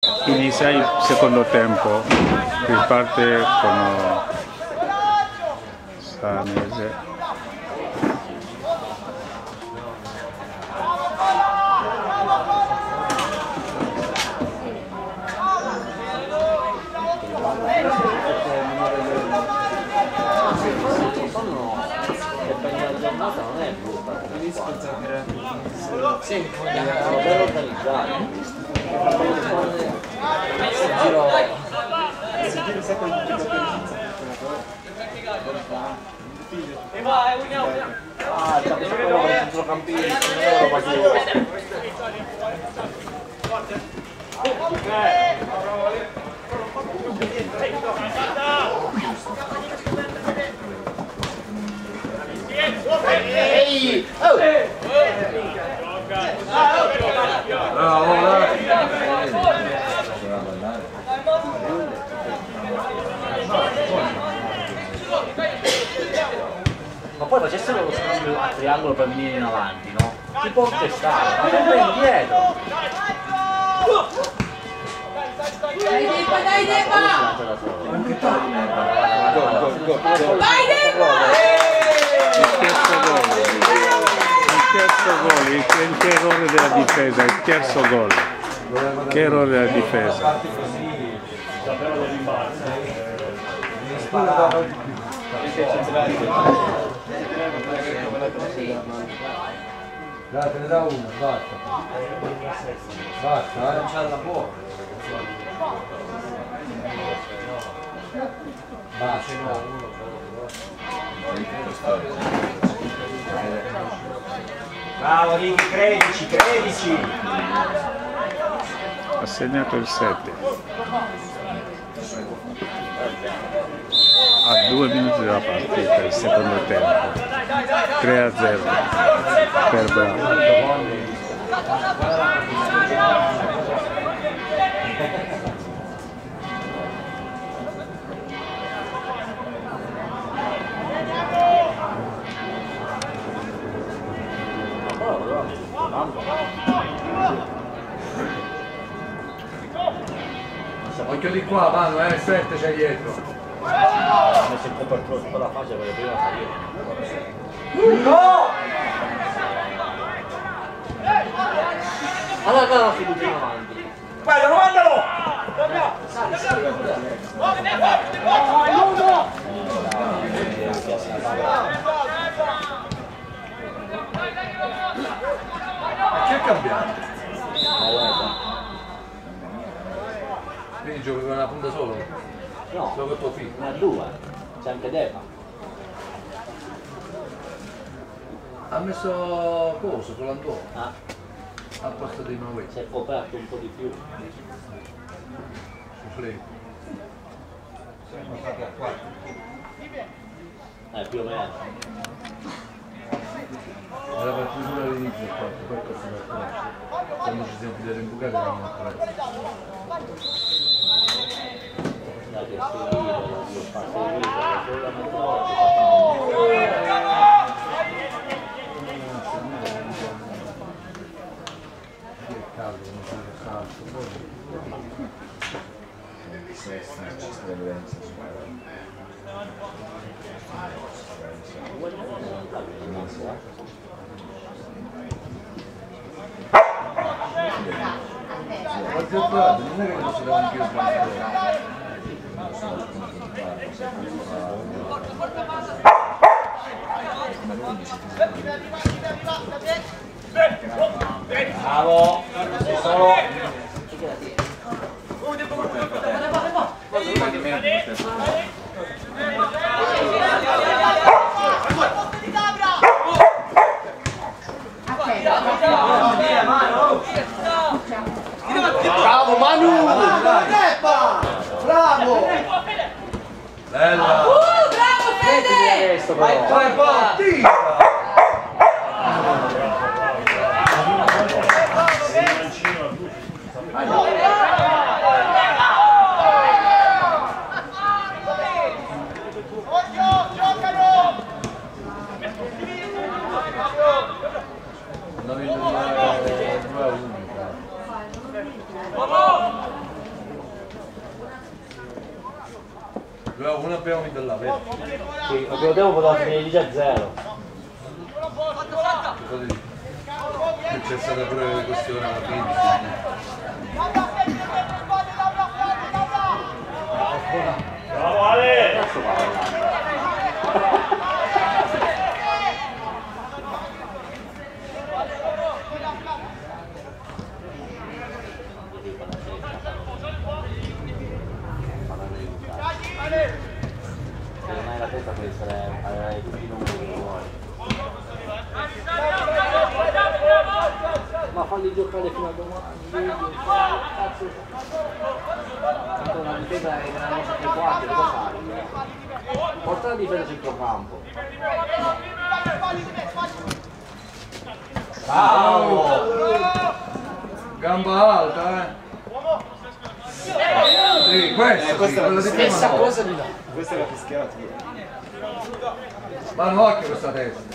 Inizia il secondo tempo, riparte con Sanese. Non è brutta, sì, sono ben organizzati. Si giro sempre di E vai, uniamo. Ah, c'è questo centrocampista, ehi! Oh! Ma poi facessero lo scambio a triangolo per venire in avanti, no? Si può testare, ma sempre indietro! Dai Debba! Vai Debba! Il che errore della difesa, il terzo gol. Che errore della difesa. Dai, te ne dà uno, basta. Basta, non c'è la buona. Basta. Bravo Ricky, credici! Ha segnato il 7. A 2 minuti dalla partita, il secondo tempo. 3-0 per Bravo. Occhio di qua, mano, 7 c'è dietro. Ha messo il copertore tutta la faccia perché prima salire. No! Allora la fiducia in avanti. Guarda, mandalo! Che è cambiato? Quindi giochi con una punta solo? No, solo con tuo figlio? ma 2, c'è anche Debba. Ha messo coso, Colandò, Ah, al posto dei Maui. si è coperto un po' di più. Soufflé. Più o meno. Era partita all'inizio, poi questo per quando ci siamo pigliati in bucata eravamo a prezzo. Dai che si vede, lo spazio di vita, solo la mezz'ora. Che caldo, non c'è caldo. Non è che non si dà un chilo Bravo! Solo! Bravo Manu! Bravo! Bella! Bravo Fede! Vai, Vai, partita! però uno abbiamo vinto là, vero? Sì, perché devo poter finire lì a 0. Cosa dici? C'è stata pure questione alla fine. Bravo Ale! Se non hai la testa puoi avere tutti i numeri che vuoi. Ma falli giocare fino a domani. Cazzo. Tanto una difesa che erano sempre 4, cosa fai? Porta la difesa sul tuo campo. Gamba alta, Sì, questo sì, quello di prima Stessa no. cosa di là. Questa è la fischiata. Ma no, occhio questa testa.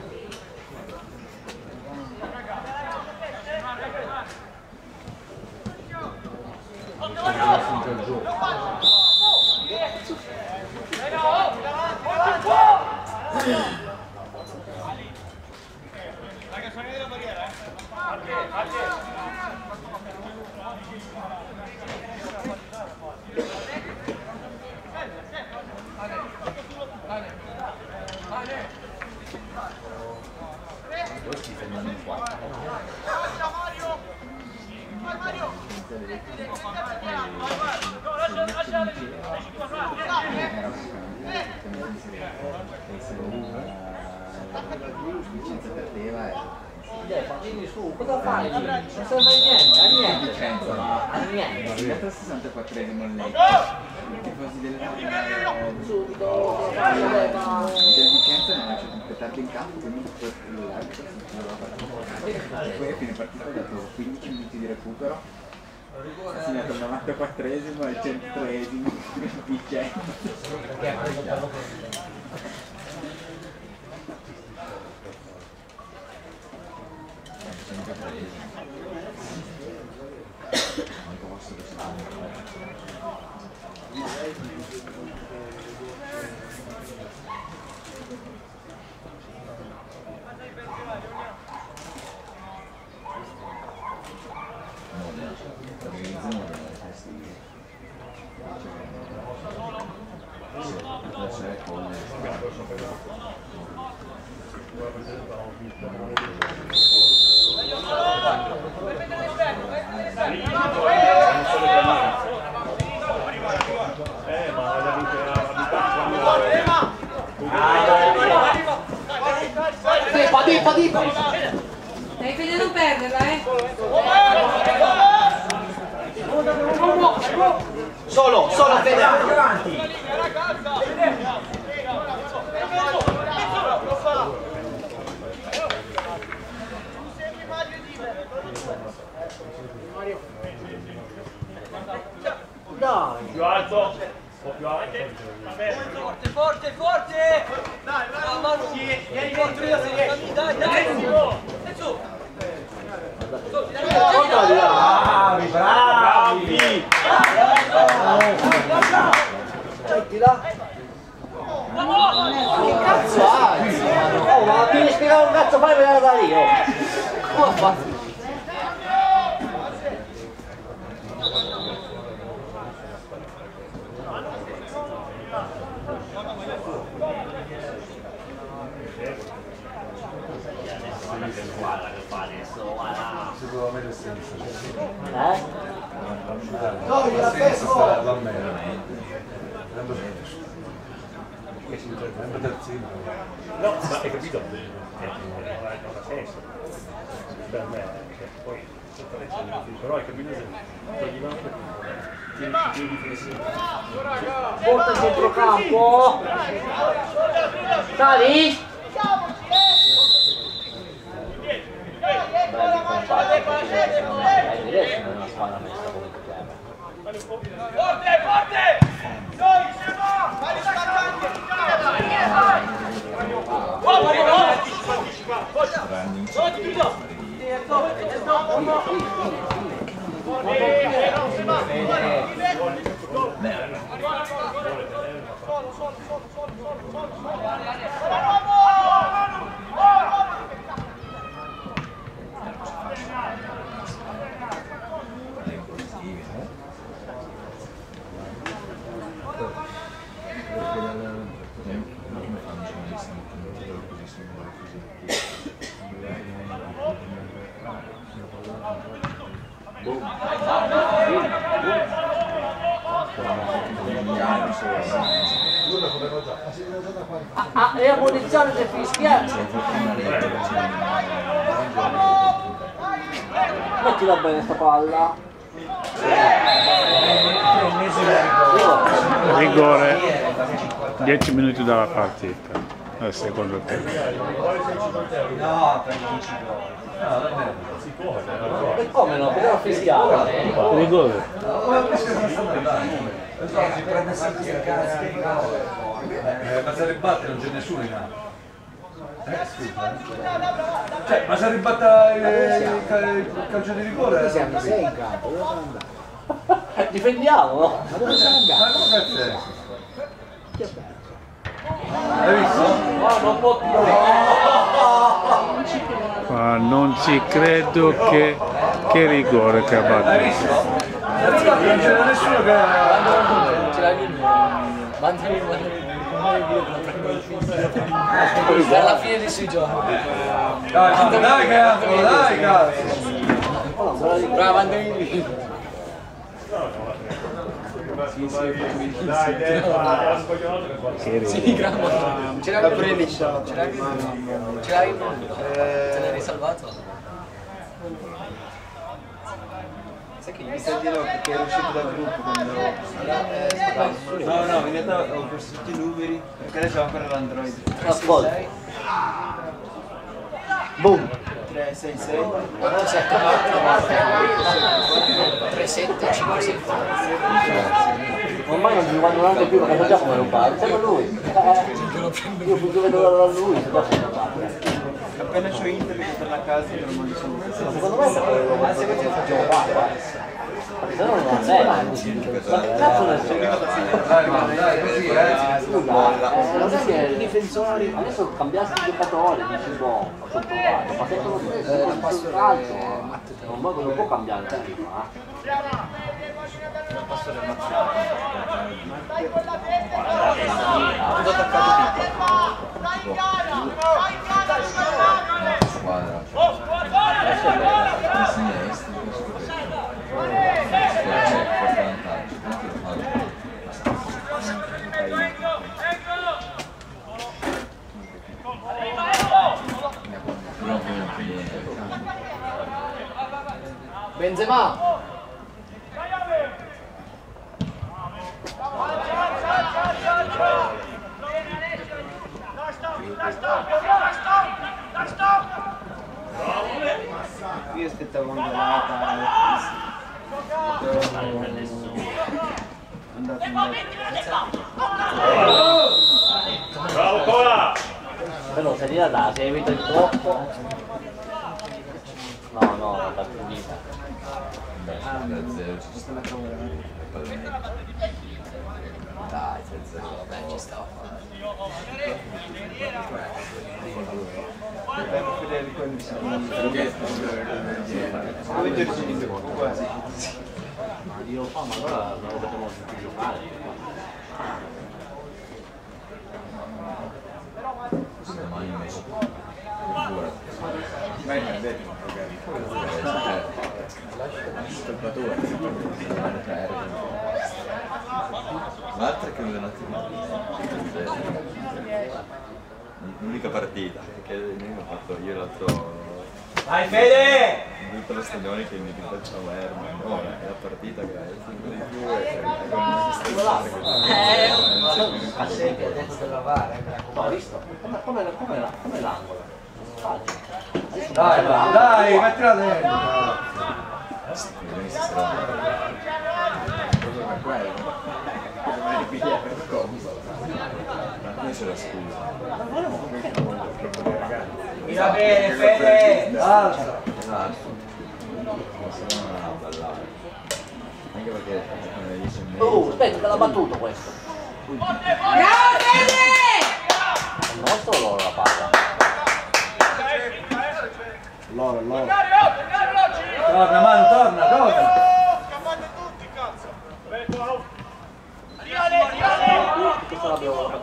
Quindi su, cosa fai? Non serve a niente, a niente. A niente. Il 64esimo lei. I tifosi del Subito, del Vicenza non lasciato completare in campo, quindi l'arbitro si chiudeva la partita. Poi a fine partita ha dato 15 minuti di recupero. Ha segnato il 94esimo e il 103esimo il Vicenza. Devi Fede non perderla, Solo Fede, avanti. Dai. Più alto. Un po' più avanti. Forte! Dai, bravo! Vieni dentro io se riesci! Dai! Su! Bravi! Che cazzo hai? Oh, ma devi spiegare un cazzo fai per andare io! Come ha fatto? Guarda che fa adesso, guarda! Sicuramente senza. No, La senza sta la mera. Che si dice? Terzino. No, ma hai capito? Non ha senso. Per me, poi però hai capito se togli l'altro tieni più difensivo. Porta il centrocampo! Sali! Adesso non è una squadra messa come Forte! Noi siamo! Vai E a munizione si fischia. Mettila bene sta palla. Rigore, 10 minuti dalla partita, al secondo tempo. E come no? Poteva fischiare. Rigore. Ma se ribatte non c'è nessuno in A. Cioè, ma se ribatta il calcio di rigore? Siamo 6 in campo, dove sono andato? Difendiamo, no? Ma dove sono andato? Ma cosa c'è? Chi ha perso? Hai visto? No, non può più. Ma non ci credo che rigore che ha Hai battuto. visto? Non c'era nessuno che... Ce l'hai vinto. Mandami alla fine di sui giochi. Dai cazzo, dai cazzo! Brava, mandami. Sì, grande. Ce l'hai pure lì. Ce l'hai te l'hai risalvato? Sai che mi sta di no perché ero uscito dal gruppo quando... No, in realtà ho perso tutti i numeri perché adesso ho ancora l'Android. Ascolta. Boom. 3, 6, 6. 8, 7, 3, 7, 5, 7. Ormai non mi vanno neanche più perché già come lo parlo. Sempre lui. Io più vedo da lui, se già come lo parlo. Appena c'ho internet per la casa te lo mando subito. Secondo me se facciamo qua, perché se no non ha senso. Ma che cazzo ne so? Dai, così, I difensori adesso cambiassi i giocatori, dici boh, ho provato, ma sempre lo stesso sul calcio, non può cambiare Benzema! Io aspettavo un'ondata. Andato in Bravo Cola! Però se lì da se evita il troppo. No, non da più vita. Dai, 3-0, vabbè, ci stava. Dobbiamo vedere quelli che sono quasi. Ma io lo fa, ma allora non lo potevo più giocare. Vai in detto magari. L'altra che un attimo. L'unica partita che io ho fatto io l'altro. Dai Fede! In tutta la stagione che mi facciamo Herman, no, è la partita che è il di più Ho visto? Come l'angolo? Dai, mettila dentro! C'è la scusa. Mira bene Fede! Alza! Anche perché come dice Aspetta, l'ha battuto questo. Bravo Fede! Il nostro o loro la palla? Loro. Torna, Manu, torna! Questo l'abbiamo...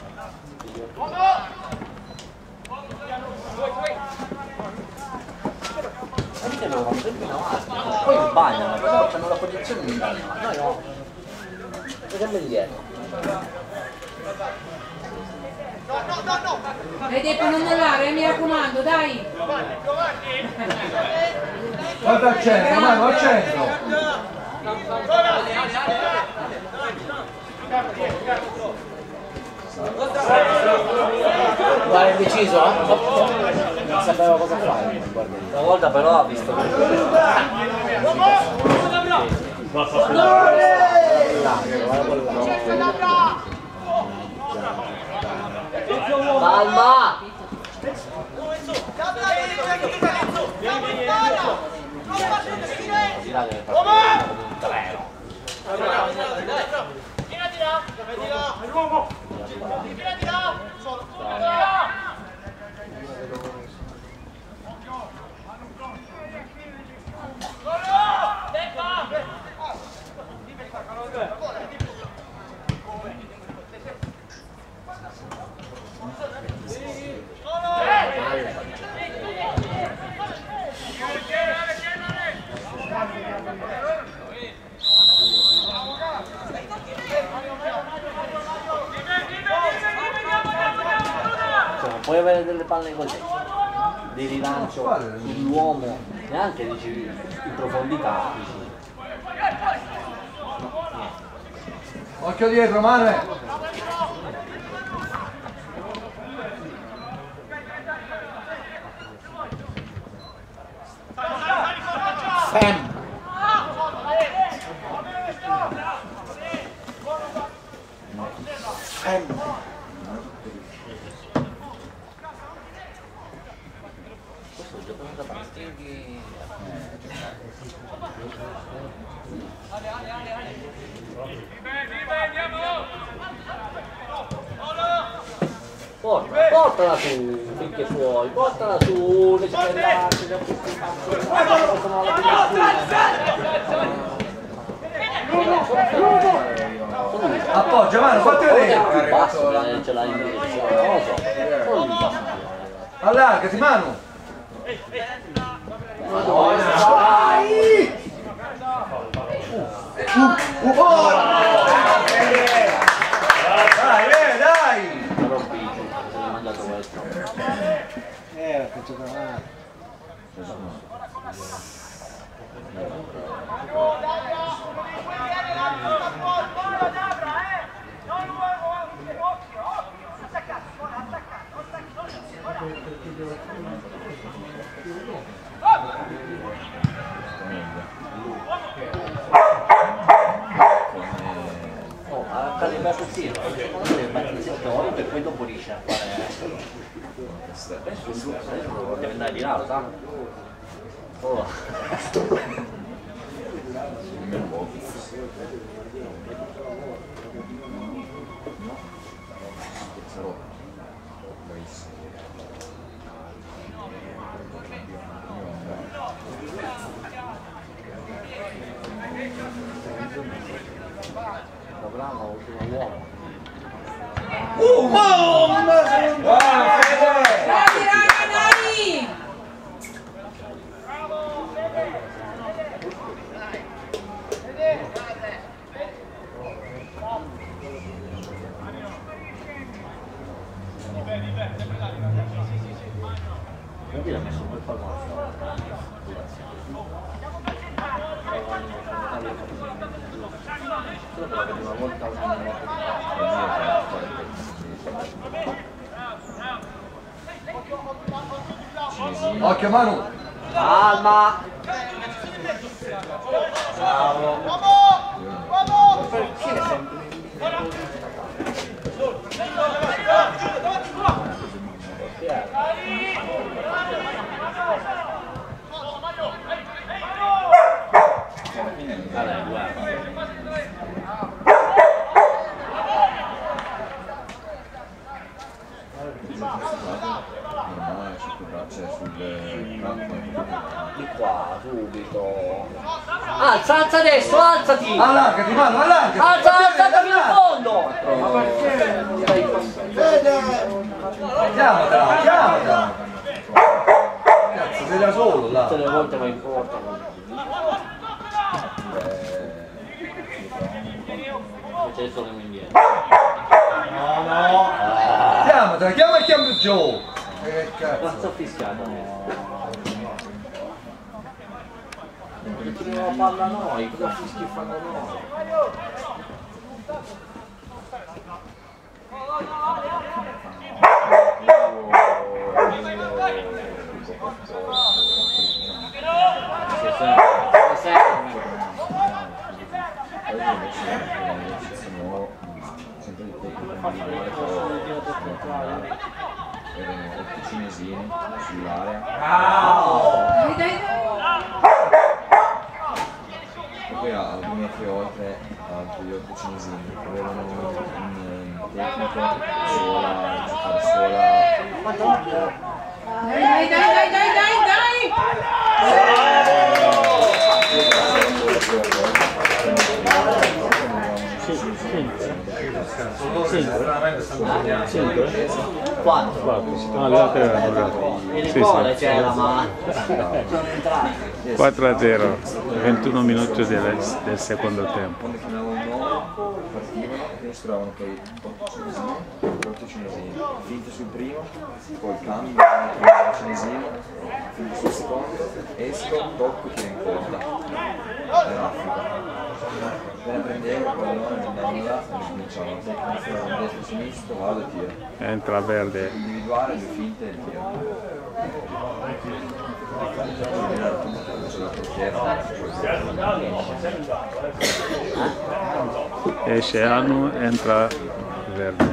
Poi mi bagnano, però hanno la posizione di bagnano. Noi no. Siamo indietro. Vedi per non mollare, mi raccomando, dai! Guarda al centro, mano al centro! Guarda, è deciso, eh? Non sapeva cosa fare. Una volta però ha visto. Calma! Puoi avere delle palle così di rilancio sull'uomo, neanche dici in profondità. Occhio dietro, Manuel! Fem! Questo gioco da pastighi. Portala su, finché puoi, portala su, le spellarci, Appoggia, mano, fatti vedere! Basso, ce l'hai in direzione, non lo so. Allargati, Manu! Dai, dai! Che giocavamo. Calibrato il tiro, deve battere il settore e poi dopo riesce a fare. Deve andare di là, sa? Oh. Bravo, ultimo uomo. Bravi raga, dai! Quindi l'ha messo un bel pallone. Solo per la prima volta una moto. Occhio Manu! Calma! Di qua, subito. Alza adesso, alzati! Allargati Manu, allargati! Alzati fino in fondo! Chiamatela, chiamatela! Cazzo, sei da solo là! Tutte le volte va in porta. C'è solo un indietro. No, no! chiamatela, chiama il cambio giù! Che cazzo? Non sto fischiando. Non tiriamo la palla noi, cosa fischi fanno noi? Erano 8 cinesini sull'area. Dai, dai, dai. E poi a 2 metri oltre altri 8 cinesini che avevano un tecnico sola, giocare sola. Dai, dai, dai, dai, dai, dai, No, le altre erano giocate. Il cuore c'era, ma sono entrati. 4-0, 21 minuti del secondo tempo. Quando chiamavano partivano e mostravano poi 8 cinesini. Finte sul primo, poi cambio, cinesino, finte sul secondo, esco, tocco, tiro in porta. Raffica. Appena prendevo il pallone, andavano là e cominciavano. Tecnico, destro, sinistro, vado e tiro. Entra Verde. Individuale, 2 finte e il tiro. Esce Anu, entra Verde.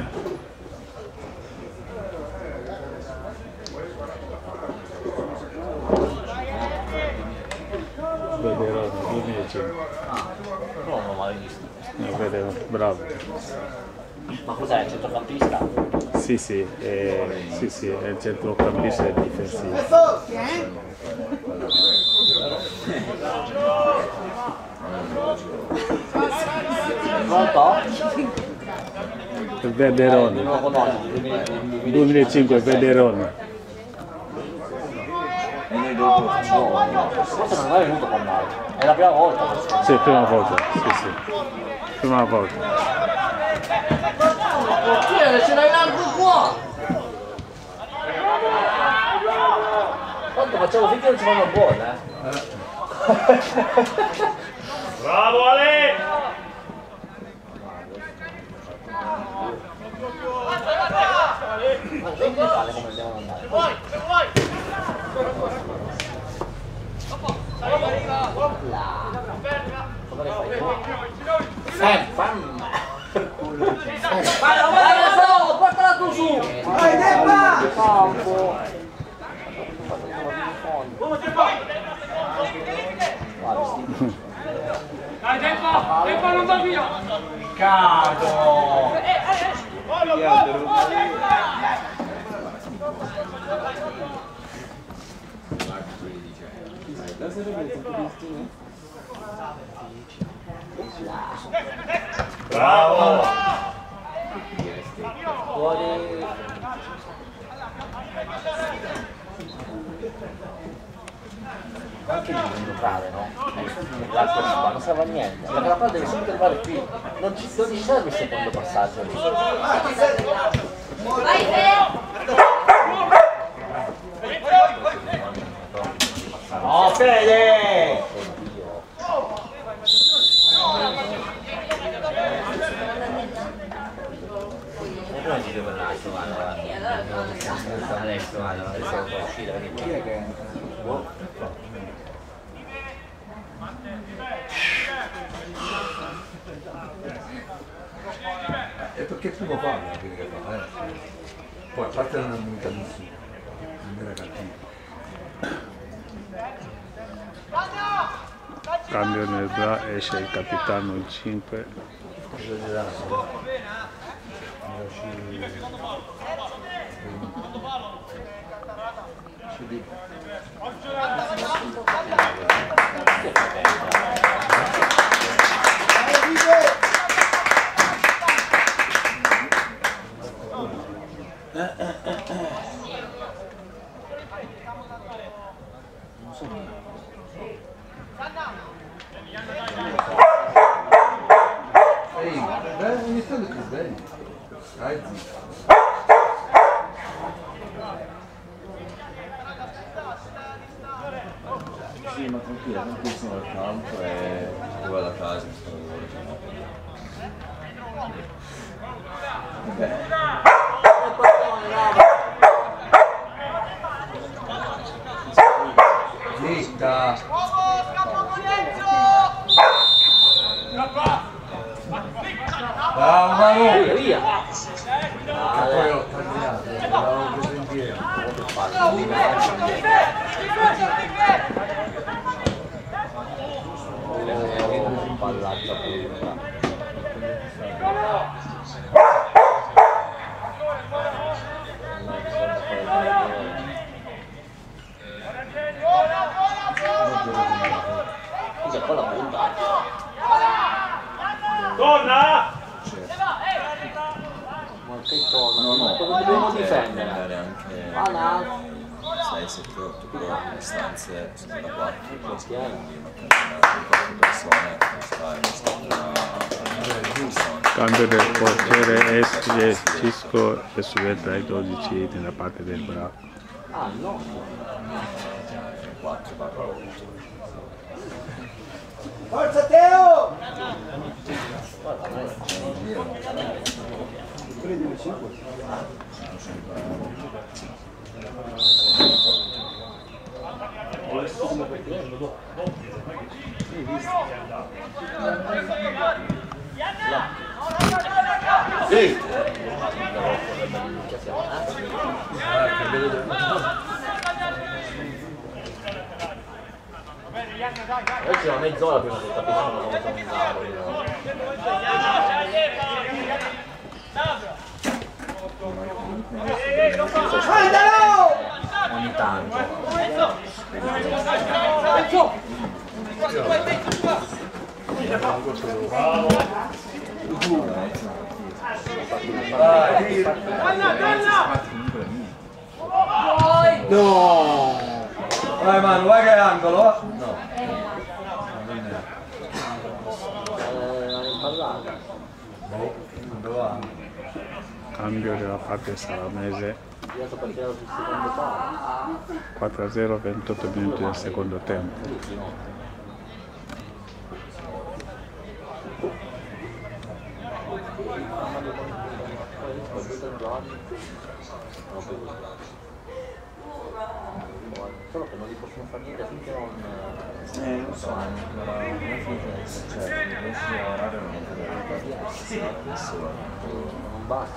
Vederone, 2005. No, non l'ho mai visto. Vederone, bravo. Ma cos'è, il centrocampista? Sì, sì, è il centrocampista e difensivo. Pronto? Vederone. Non lo conosco. 2005, Vederone. E noi dopo facciamo. Forse non è venuto con noi. È la prima volta. Sì, prima volta, sì. Prima volta. Ce l'hai l'altro qua! Tanto facciamo finta che non ci fanno buone, Bravo Ale! Ma vedi come andiamo ad andare? Vai, portala tu su! Vai, Debba! Dai, tempo non va via! Cado! Bravo! Fuori! Anche lì devi giocare, no? Non serve a niente, perché la palla deve subito arrivare qui, non ci serve il secondo passaggio lì. Vai, No, Fede! Adesso può uscire, chi è che E perché primo palla che fa, Poi a parte non è venuta nessuno, non era cattivo. Cambio nel bra, esce il capitano il 5. Ehi, ogni tanto che sbagli. Dai, zitto. Sì, ma tranquilla, tranquillissimo al campo e poi vado a casa. Vabbè. Zitta! Bravo Maru! Via! E poi ho tagliato, l'avevamo preso in piedi. Un pallaccio pure. Poi la punta. Donna! Ma che cosa? No, Cosa dobbiamo difendere? Andare anche Ah no! 6, 7, 8, però le stanze sono da 4, Chiaro. quindi magari 4 persone, Cambio del portiere, esce Cisco e subentra ai 12 nella parte del bravo. Ah no! 4 barra 8. Forza Teo! Prendi 5. Sì! Oggi è mezz'ora prima che capiscono come ogni tanto. No! Vai Manu, vai che è angolo! No. Dove va? Cambio della parte salamese. Girato per tirare sul secondo palo. 4-0, 28 minuti del secondo tempo. Solo che non gli possono fare niente finché non... Non so, non riesci a lavorare non Non basta,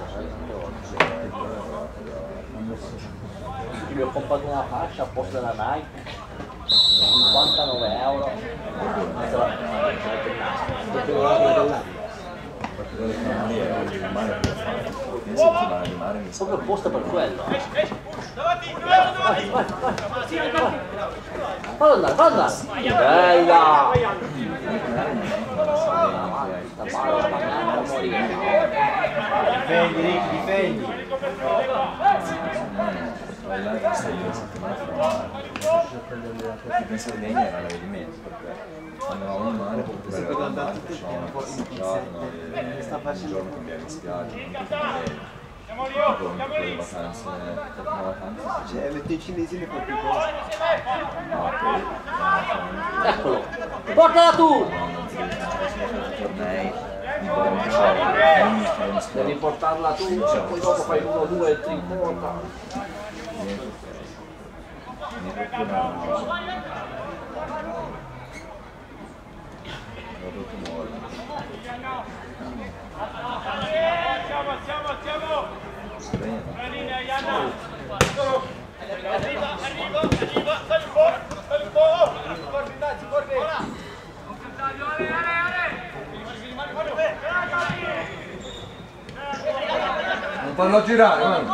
gli ho comprato una fascia apposta da Nike, 59 euro. Proprio apposta per quello. Fallo andare, fallo andare! Bella! Sta palla, la morire. Difendi, Ricky, difendi! Penso che Degna era la di mezzo perché andavamo in mare perché era al mare, facevamo una passeggiata, un giorno cambiare in spiaggia, con le vacanze, Cioè, le tue cinesi ne fa più cose. Eccolo! Portala tu! tornei di boxe, Devi portarla tu, poi dopo fai 1-2 e ti importa. Non farlo girare, Manu!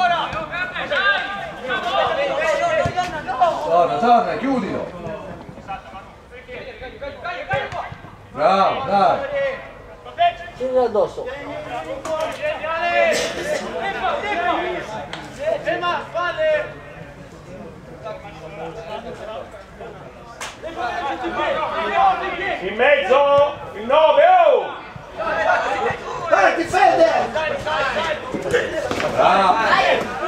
Torna, chiudilo! Bravo, dai! Tieni addosso! In mezzo! Il 9! Oh! Dai, difende! Bravo!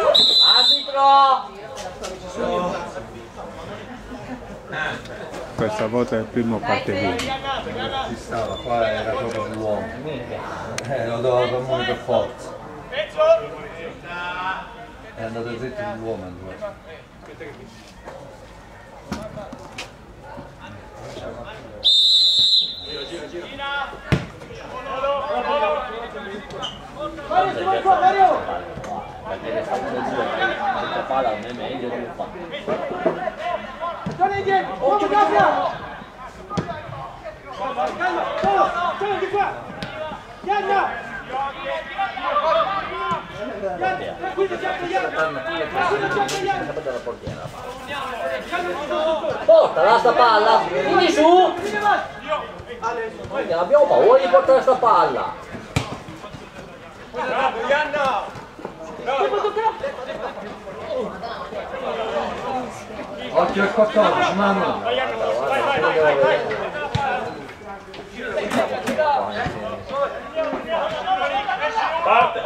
Arbitro! Questo stavolta è il primo parte qui. Ci stava, qua era proprio l'uomo. Lo doveva comunque per forza. È andato dritto l'uomo. Perché le fa come due, questa palla non è meglio che fa. Occhio Gabriel! Di qua! Yanna! Portala sta palla! Vieni su! Abbiamo paura di portare sta palla! Bravo Yanna! Occhio al 14, mamma! Parte!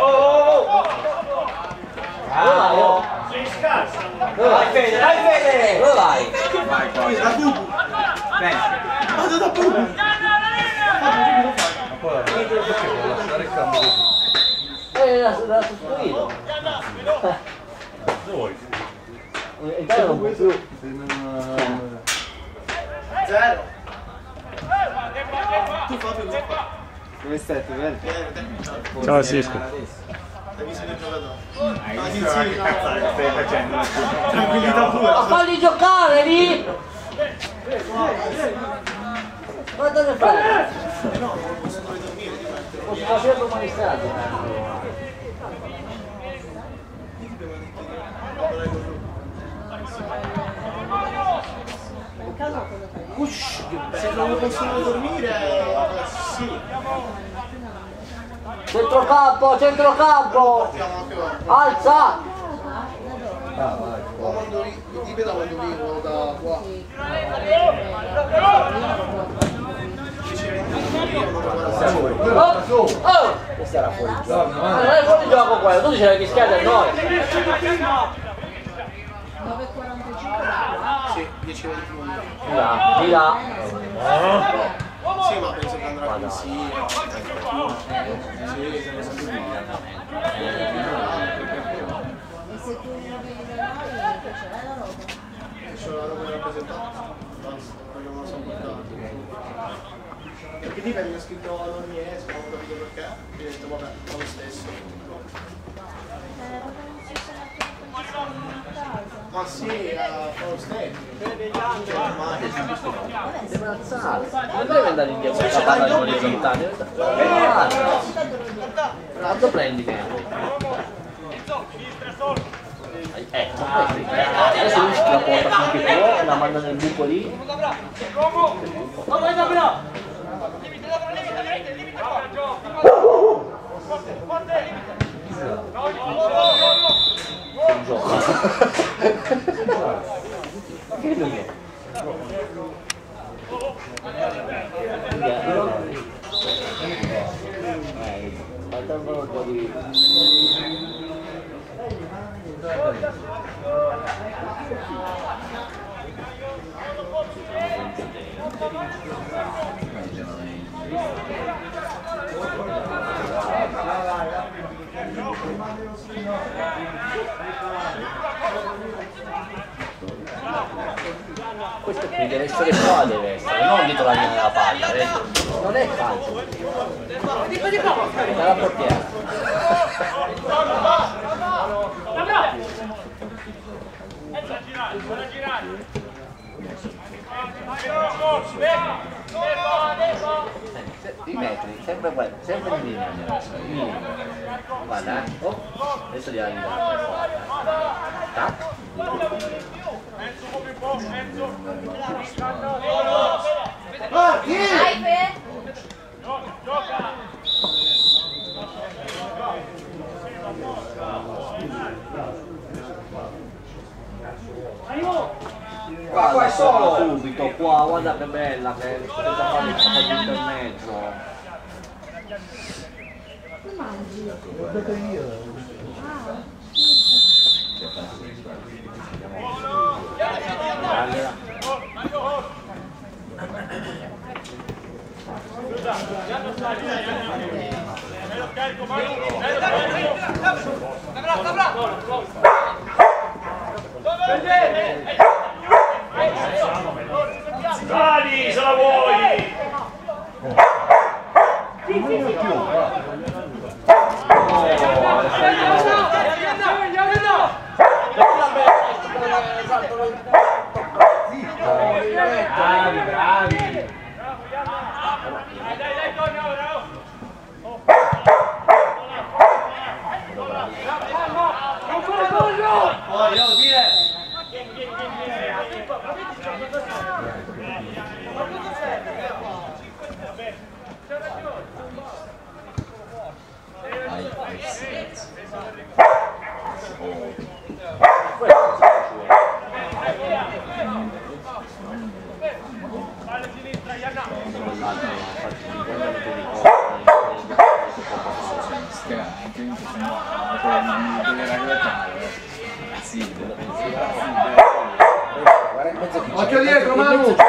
Sei scarsa! Vai Fede, vai Fede! Dove vai? Vai qua. Da Bubu. Vado da Bubu. Ma poi perché vuole lasciare il cambio così? L'ha sostituito! Dove vuoi? Intanto non può più! Zero. Tu Fabio cosa fai? Dove stai? Tu vedi? Ciao Cisco. Hai visto il giocatore? Hai visto che cazzate stai facendo? Tranquillità pure. Ma falli giocare lì! Guarda che fai! No, non posso andare a dormire. Posso fare domani strada? Se non possono dormire, sì. Centrocampo, centrocampo! Alza! Quando dipende da quando vivo da qua. Oh! Questa era fuori gioco. Ma non è fuori gioco quello, tu dicevi che schiavi a noi. 9,45. Sì, 10 minuti. Di là. Sì, ma penso che andrà così. Sì, se ne sa più. E se tu non vedi da noi, che c'è la roba? C'è la roba rappresentata. Basta, perché non lo so portato. Perché ti veniva scritto a Lormies, non ho capito perché. E ho detto vabbè, fa lo stesso. Ma sì, fa lo stesso. Deve alzare. Non deve andare indietro questa palla in orizzontale. Quanto prendi che? Adesso lui la porta finché può, la manda nel buco lì. Un gioco. Che lui è? Faltava un po' di... Questo qui deve essere qua, deve essere, non dietro la linea della palla, vedi? Non è calcio. Dalla portiera. I metri, sempre quello, sempre in linea. Guarda, oh, adesso gli arriva. Tac. Dai, Fe! Qua è solo subito, qua, guarda che bella, che senza fare il passaggio intermezzo. Dai, se la vuoi! Bravi, bravi! Occhio dietro, Manu! Sono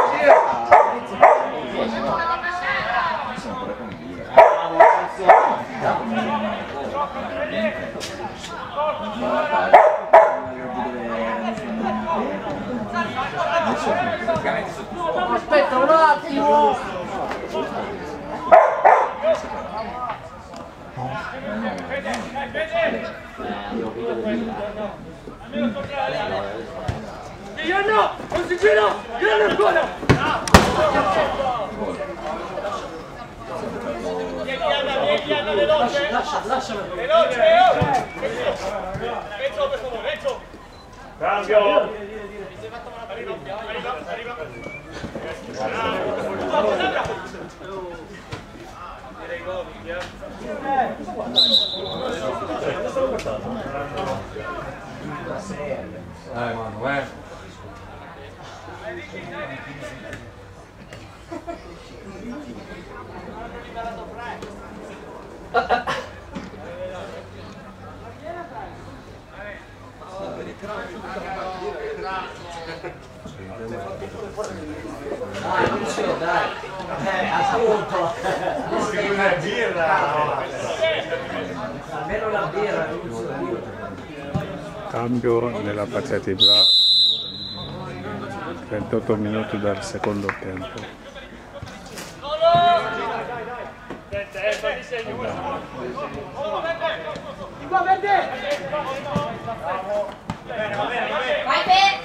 pure convinto. Aspetta un attimo! Gianna! Non si gira! Gianna ancora! Gianna, veloce! Lasciala! Veloce! Renzo, per favore, Renzo! Cambio! Arriva! Direi Govic, Dai Manu, Appunto! una birra! Almeno la birra, Cambio nella partita di Bra, 28 minuti dal secondo tempo. Vai Per!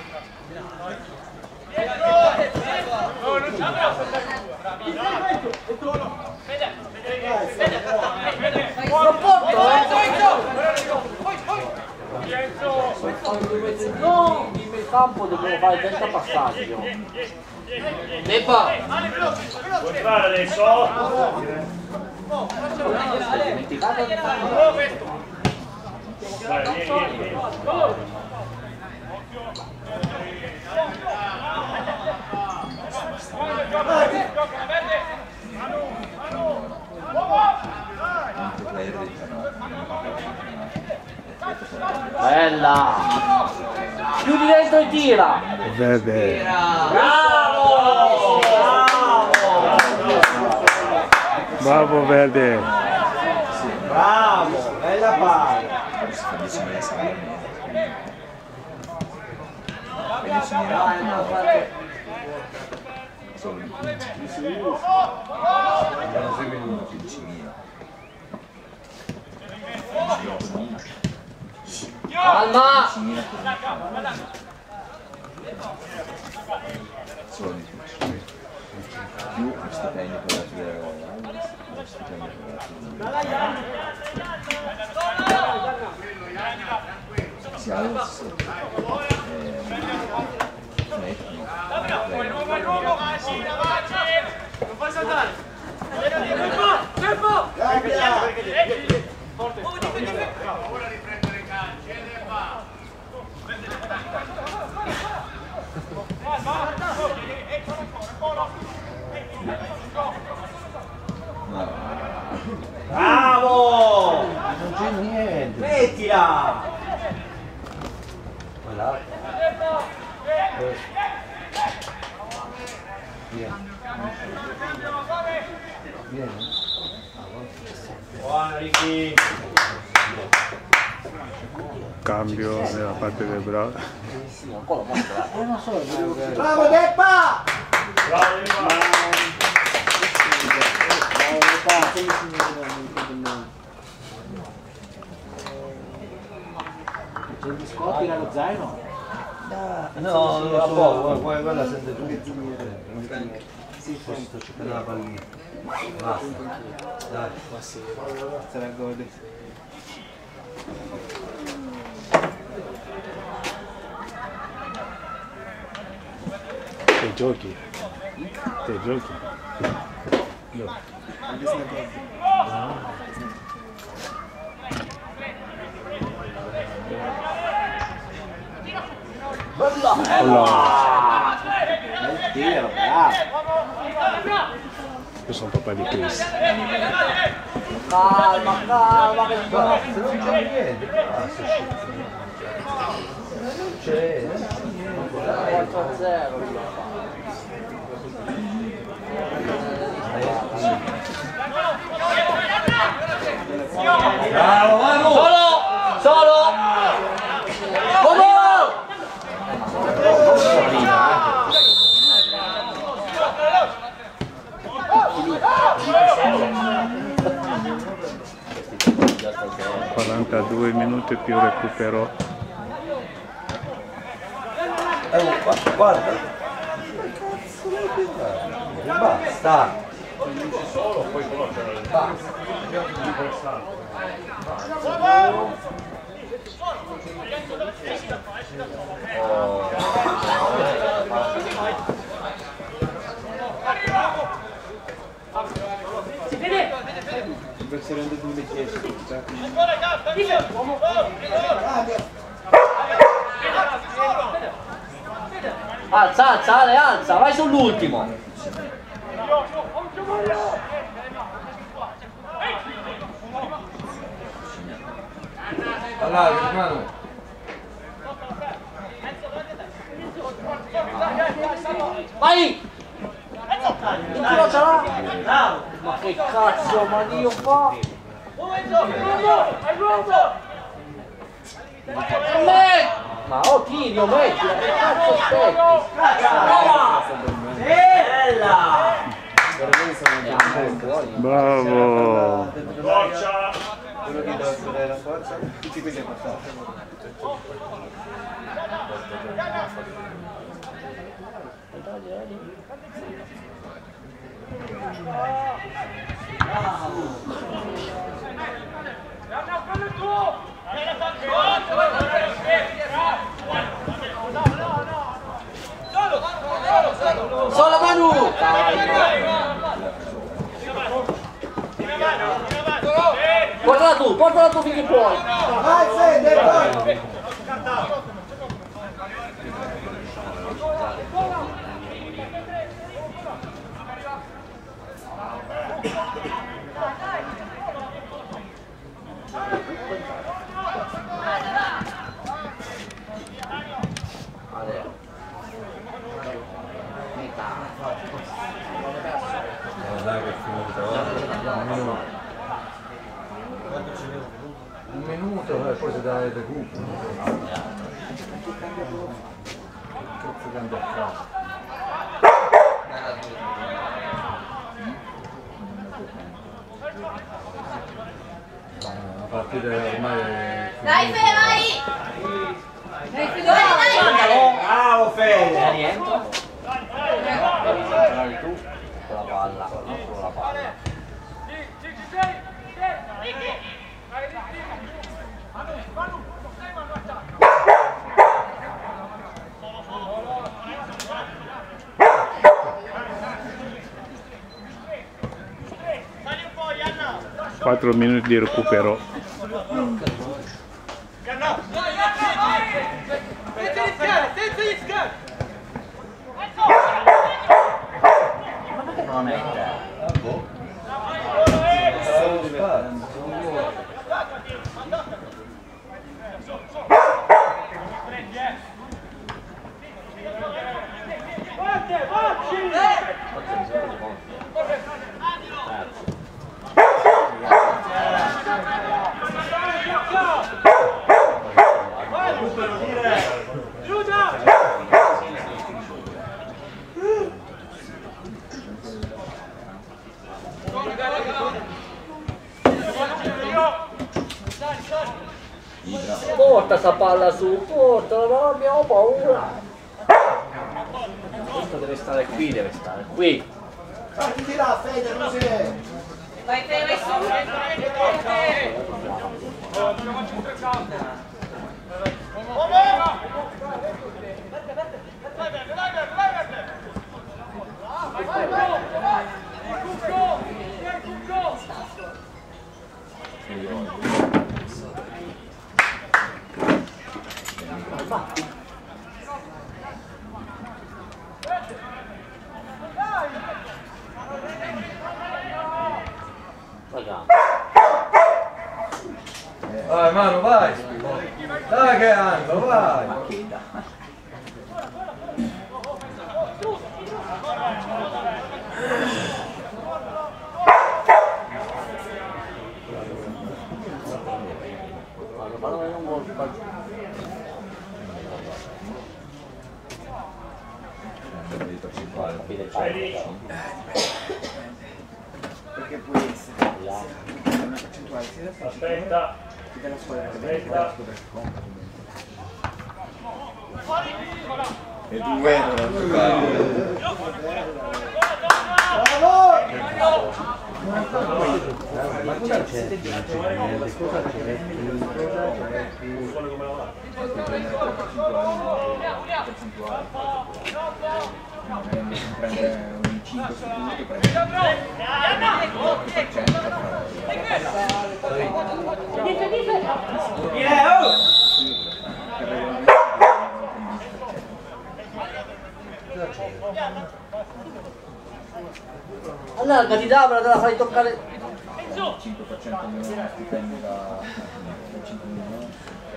no! In campo dobbiamo fare 30 passaggio. Debba! Vuoi fare adesso? Dimenticate di fare. Dai, vieni. Bella! Chiudi dentro e tira! Verde, Bravo! bravo Verde, Bravo! Bella palla! Calma! Più stipendio per la fine stipendio per la si alza Non fai saltare! Tempo! Forte! Ora riprendere i calci, Bravo! Non c'è niente! Mettila! Voilà. Via. Buona Ricky! Cambio nella parte del bravo. Non so, Bravo Deppa! Bravo Deppa! C'è il biscotti nello zaino? No, non lo so, quella sente tutto. Sì, sto cercando la pallina. Basta. Dai. Ma sì, se la godi. Te giochi? Te giochi? No. Bel tiro, bravo! Io sono papà di Chris. calma, calma, che Ma se non c'è niente, basta. Non c'è. 4-0. Bravo Manu! Solo! Come? Oh, 42 minuti più recupero. Guarda! Basta! Solo poi conoscere il Alza, alza, Ale, alza, vai sull'ultimo. Allora, Manu! Vai! Ma che cazzo, ma Dio fa? Ma oh tiri, oh metti, che cazzo aspetti? Bella! Bravo! Goccia! Quello che deve essere la forza, tutti quelli hanno fatto. Solo Manu! Portala tu finché puoi! Vai Fede, vai! Dai che è finito, un minuto e poi si dà il recupero. Che cazzo cambia a fare? La partita ormai è Dai Fede, vai! Dai Fede, vai! Bravo Fede! Rientro. Bravi tu con la palla, non con la palla. Quattro minuti di recupero. Non è te. Grazie. Porta sta palla su, porta, non abbiamo paura. Questo deve stare qui. Fatti là, Fede, così! Vai Fede, su! Vai Manu, vai! Dai che ando, vai! Perché può essere una percentuale sia da Aspetta. che della squadra che della squadra che compra. E due non hanno giocato. Ma cosa c'è? Prende un 5 su tutti, prende Allargati Davide, te la fai toccare. il 5% meno stipendio da 5 milioni.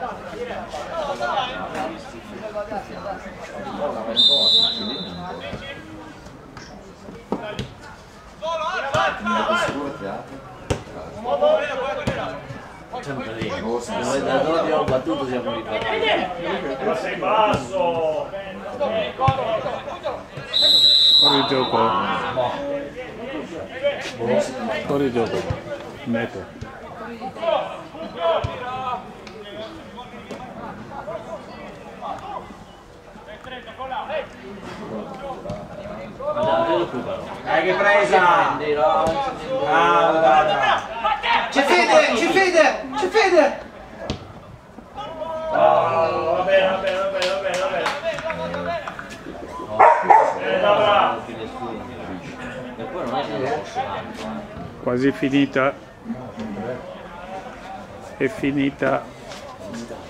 Non abbiamo battuto, siamo ritornati. Ma sei basso! Fuori gioco. Fuori gioco. Netto. Che presa! C'è Fede! C'è Fede! C'è Fede! Va bene. E poi non è che Quasi finita. È finita.